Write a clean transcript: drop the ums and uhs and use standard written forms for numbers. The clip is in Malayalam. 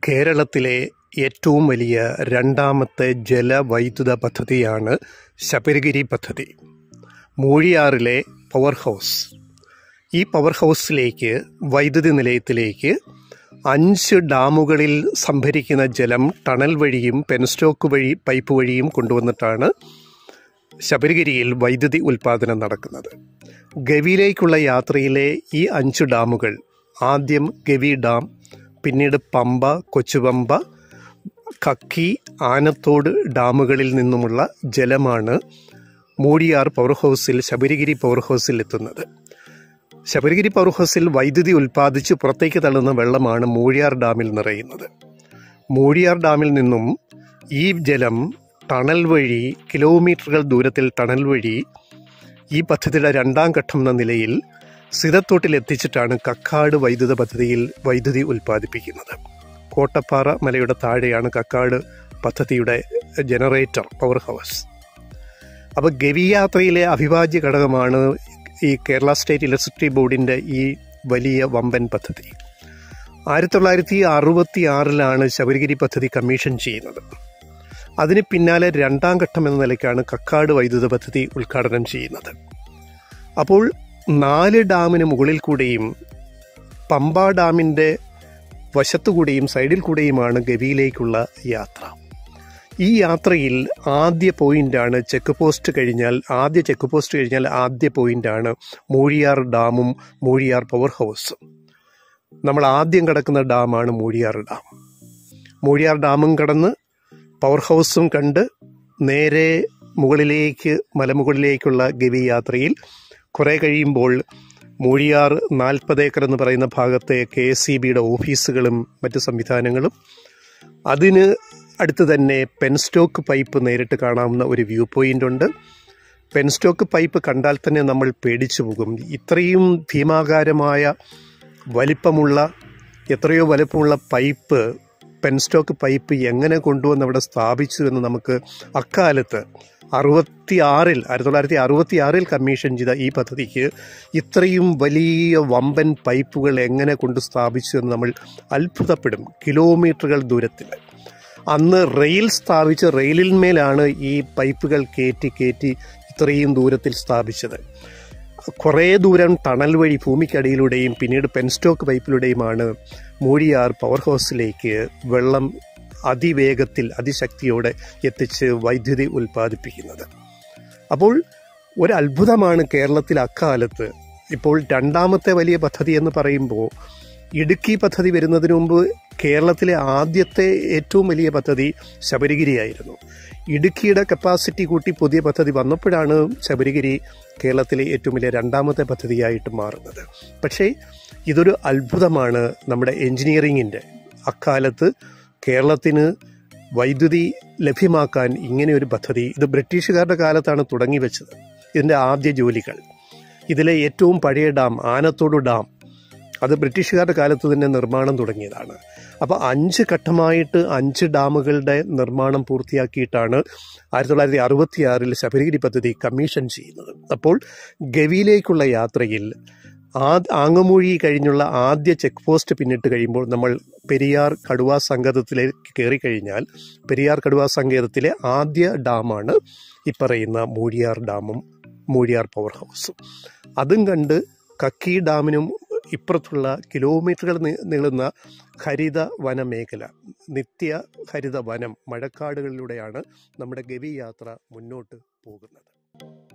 കേരളത്തിലെ ഏറ്റവും വലിയ രണ്ടാമത്തെ ജലവൈദ്യുത പദ്ധതിയാണ് ശബരിഗിരി പദ്ധതി. മൂഴിയാറിലെ പവർ ഹൗസ്. ഈ പവർ ഹൗസിലേക്ക് വൈദ്യുതി നിലയത്തിലേക്ക് 5 ഡാമുകളിൽ സംഭരിക്കുന്ന ജലം ടണൽ വഴിയും പെൻസ്റ്റോക്ക് വഴി പൈപ്പ് വഴിയും കൊണ്ടുവന്നിട്ടാണ് ശബരിഗിരിയിൽ വൈദ്യുതി ഉൽപ്പാദനം നടക്കുന്നത്. ഗവിയിലേക്കുള്ള യാത്രയിലെ ഈ 5 ഡാമുകൾ, ആദ്യം ഗവി ഡാം, പിന്നീട് പമ്പ, കൊച്ചുപമ്പ, കക്കി, ആനത്തോട് ഡാമുകളിൽ നിന്നുമുള്ള ജലമാണ് മൂഴിയാർ പവർ ഹൗസിൽ, ശബരിഗിരി പവർ ഹൗസിൽ എത്തുന്നത്. ശബരിഗിരി പവർ ഹൗസിൽ വൈദ്യുതി ഉൽപ്പാദിച്ച് പുറത്തേക്ക് തള്ളുന്ന വെള്ളമാണ് മൂഴിയാർ ഡാമിൽ നിറയുന്നത്. മൂഴിയാർ ഡാമിൽ നിന്നും ഈ ജലം ടണൽ വഴി, കിലോമീറ്ററുകൾ ദൂരത്തിൽ ടണൽ വഴി ഈ പദ്ധതിയുടെ 2ാം ഘട്ടം എന്ന നിലയിൽ സിതത്തോട്ടിൽ എത്തിച്ചിട്ടാണ് കക്കാട് വൈദ്യുത പദ്ധതിയിൽ വൈദ്യുതി ഉൽപ്പാദിപ്പിക്കുന്നത്. കോട്ടപ്പാറ മലയുടെ താഴെയാണ് കക്കാട് പദ്ധതിയുടെ ജനറേറ്റർ പവർ ഹൗസ്. അപ്പോൾ ഗവി യാത്രയിലെ അവിഭാജ്യ ഘടകമാണ് ഈ കേരള സ്റ്റേറ്റ് ഇലക്ട്രിസിറ്റി ബോർഡിൻ്റെ ഈ വലിയ വമ്പൻ പദ്ധതി. 1966 ശബരിഗിരി പദ്ധതി കമ്മീഷൻ ചെയ്യുന്നത്. അതിന് പിന്നാലെ 2ാം ഘട്ടം എന്ന നിലയ്ക്കാണ് കക്കാട് വൈദ്യുത പദ്ധതി ഉദ്ഘാടനം ചെയ്യുന്നത്. അപ്പോൾ 4 ഡാമിന് മുകളിൽ കൂടെയും പമ്പ ഡാമിൻ്റെ വശത്തുകൂടെയും സൈഡിൽ കൂടെയുമാണ് ഗവിയിലേക്കുള്ള യാത്ര. ഈ യാത്രയിൽ ആദ്യ പോയിൻ്റാണ് ചെക്ക് പോസ്റ്റ് കഴിഞ്ഞാൽ ആദ്യ പോയിൻ്റാണ് മൂഴിയാർ ഡാമും മൂഴിയാർ പവർ ഹൗസും. നമ്മൾ ആദ്യം കടക്കുന്ന ഡാമാണ് മൂഴിയാർ ഡാം. മൂഴിയാർ ഡാമും കടന്ന് പവർ ഹൗസും കണ്ട് നേരെ മുകളിലേക്ക്, മലമുകളിലേക്കുള്ള ഗവി യാത്രയിൽ കുറേ കഴിയുമ്പോൾ മൂഴിയാർ 40 ഏക്കർ എന്ന് പറയുന്ന ഭാഗത്തെ KSEBയുടെ ഓഫീസുകളും മറ്റ് സംവിധാനങ്ങളും, അതിന് അടുത്ത് തന്നെ പെൻസ്റ്റോക്ക് പൈപ്പ് നേരിട്ട് കാണാവുന്ന ഒരു വ്യൂ പോയിൻ്റ് ഉണ്ട്. പെൻസ്റ്റോക്ക് പൈപ്പ് കണ്ടാൽ തന്നെ നമ്മൾ പേടിച്ചു പോകും. ഇത്രയും ഭീമാകാരമായ എത്രയോ വലിപ്പമുള്ള പൈപ്പ്, പെൻസ്റ്റോക്ക് പൈപ്പ് എങ്ങനെ കൊണ്ടുവന്ന് അവിടെ സ്ഥാപിച്ചു എന്ന് നമുക്ക് അക്കാലത്ത് 1966 കമ്മീഷൻ ചെയ്ത ഈ പദ്ധതിക്ക് ഇത്രയും വലിയ വമ്പൻ പൈപ്പുകൾ എങ്ങനെ കൊണ്ട് സ്ഥാപിച്ചു എന്ന് നമ്മൾ അത്ഭുതപ്പെടും. കിലോമീറ്ററുകൾ ദൂരത്തിൽ അന്ന് റെയിൽ സ്ഥാപിച്ച്, റെയിലിന്മേലാണ് ഈ പൈപ്പുകൾ കയറ്റി ഇത്രയും ദൂരത്തിൽ സ്ഥാപിച്ചത്. കുറേ ദൂരം ടണൽ വഴി ഭൂമിക്കടിയിലൂടെയും പിന്നീട് പെൻസ്റ്റോക്ക് പൈപ്പിലൂടെയുമാണ് മൂഴിയാർ പവർ ഹൗസിലേക്ക് വെള്ളം അതിവേഗത്തിൽ, അതിശക്തിയോടെ എത്തിച്ച് വൈദ്യുതി ഉൽപ്പാദിപ്പിക്കുന്നത്. അപ്പോൾ ഒരു അത്ഭുതമാണ് കേരളത്തിൽ അക്കാലത്ത്. ഇപ്പോൾ 2ാമത്തെ വലിയ പദ്ധതി എന്ന് പറയുമ്പോൾ ഇടുക്കി പദ്ധതി വരുന്നതിന് മുമ്പ് കേരളത്തിലെ ആദ്യത്തെ ഏറ്റവും വലിയ പദ്ധതി ശബരിഗിരിയായിരുന്നു. ഇടുക്കിയുടെ കപ്പാസിറ്റി കൂട്ടി പുതിയ പദ്ധതി വന്നപ്പോഴാണ് ശബരിഗിരി കേരളത്തിലെ ഏറ്റവും വലിയ 2ാമത്തെ പദ്ധതിയായിട്ട് മാറുന്നത്. പക്ഷേ ഇതൊരു അത്ഭുതമാണ് നമ്മുടെ എൻജിനീയറിങ്ങിൻ്റെ. അക്കാലത്ത് കേരളത്തിന് വൈദ്യുതി ലഭ്യമാക്കാൻ ഇങ്ങനെയൊരു പദ്ധതി, ഇത് ബ്രിട്ടീഷുകാരുടെ കാലത്താണ് തുടങ്ങി വെച്ചത്. ഇതിൻ്റെ ആദ്യ ജോലികൾ, ഇതിലെ ഏറ്റവും പഴയ ഡാം ആനത്തോട് ഡാം, അത് ബ്രിട്ടീഷുകാരുടെ കാലത്ത് തന്നെ നിർമ്മാണം തുടങ്ങിയതാണ്. അപ്പോൾ 5 ഘട്ടമായിട്ട് 5 ഡാമുകളുടെ നിർമ്മാണം പൂർത്തിയാക്കിയിട്ടാണ് 1966 ശബരിഗിരി പദ്ധതി കമ്മീഷൻ ചെയ്യുന്നത്. അപ്പോൾ ഗവിയിലേക്കുള്ള യാത്രയിൽ ആങ്ങമൂഴി കഴിഞ്ഞുള്ള ആദ്യ ചെക്ക് പോസ്റ്റ് പിന്നിട്ട് കഴിയുമ്പോൾ നമ്മൾ പെരിയാർ കടുവാ സങ്കേതത്തിലേക്ക് കയറിക്കഴിഞ്ഞാൽ പെരിയാർ കടുവാ സങ്കേതത്തിലെ ആദ്യ ഡാമാണ് ഈ പറയുന്ന മൂഴിയാർ ഡാമും മൂഴിയാർ പവർ ഹൗസും. അതും കണ്ട് കക്കി ഡാമിനും ഇപ്പുറത്തുള്ള കിലോമീറ്ററുകൾ നീളുന്ന ഹരിത വനമേഖല, നിത്യ ഹരിത വനം, മഴക്കാടുകളിലൂടെയാണ് നമ്മുടെ ഗവി യാത്ര മുന്നോട്ട് പോകുന്നത്.